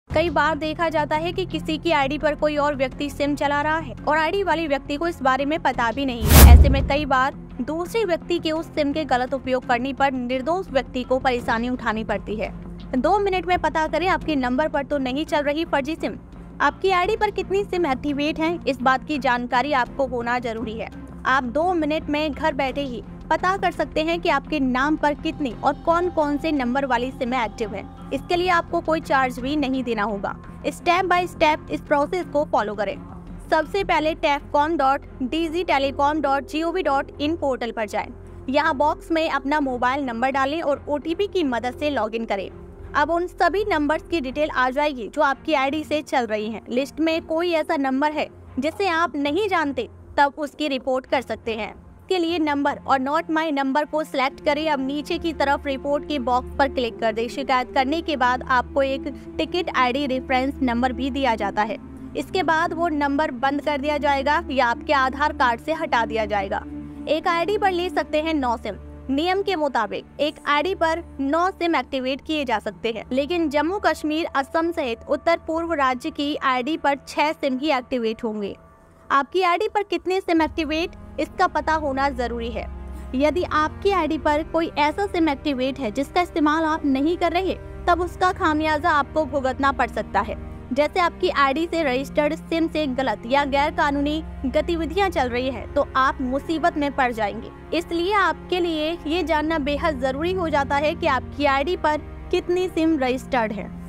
कई बार देखा जाता है कि किसी की आईडी पर कोई और व्यक्ति सिम चला रहा है और आईडी वाले व्यक्ति को इस बारे में पता भी नहीं है। ऐसे में कई बार दूसरे व्यक्ति के उस सिम के गलत उपयोग करने पर निर्दोष व्यक्ति को परेशानी उठानी पड़ती है। 2 मिनट में पता करें आपके नंबर पर तो नहीं चल रही फर्जी सिम। आपकी आईडी पर कितनी सिम एक्टिवेट है, इस बात की जानकारी आपको होना जरूरी है। आप 2 मिनट में घर बैठे ही पता कर सकते हैं कि आपके नाम पर कितनी और कौन कौन से नंबर वाली सिम एक्टिव है। इसके लिए आपको कोई चार्ज भी नहीं देना होगा। स्टेप बाय स्टेप इस प्रोसेस को फॉलो करें। सबसे पहले tefcom.dgtelecom.gov.in पोर्टल पर जाएं। यहाँ बॉक्स में अपना मोबाइल नंबर डालें और OTP की मदद से लॉगिन करें। अब उन सभी नंबर्स की डिटेल आ जाएगी जो आपकी आईडी से चल रही हैं। लिस्ट में कोई ऐसा नंबर है जिसे आप नहीं जानते, तब उसकी रिपोर्ट कर सकते हैं। के लिए नंबर और नॉट माई नंबर को सिलेक्ट करें। अब नीचे की तरफ रिपोर्ट के बॉक्स पर क्लिक कर दें। शिकायत करने के बाद आपको एक टिकट आईडी रेफरेंस नंबर भी दिया जाता है। इसके बाद वो नंबर बंद कर दिया जाएगा या आपके आधार कार्ड से हटा दिया जाएगा। एक आईडी पर ले सकते हैं 9 सिम। नियम के मुताबिक एक आईडी पर 9 सिम एक्टिवेट किए जा सकते हैं, लेकिन जम्मू कश्मीर, असम सहित उत्तर पूर्व राज्य की आईडी पर 6 सिम ही एक्टिवेट होंगे। आपकी आईडी पर कितने सिम एक्टिवेट, इसका पता होना जरूरी है। यदि आपकी आईडी पर कोई ऐसा सिम एक्टिवेट है जिसका इस्तेमाल आप नहीं कर रहे, तब उसका खामियाजा आपको भुगतना पड़ सकता है। जैसे आपकी आईडी से रजिस्टर्ड सिम से गलत या गैर कानूनी गतिविधियां चल रही है, तो आप मुसीबत में पड़ जाएंगे। इसलिए आपके लिए ये जानना बेहद जरूरी हो जाता है कि आपकी आईडी पर कितनी सिम रजिस्टर्ड है।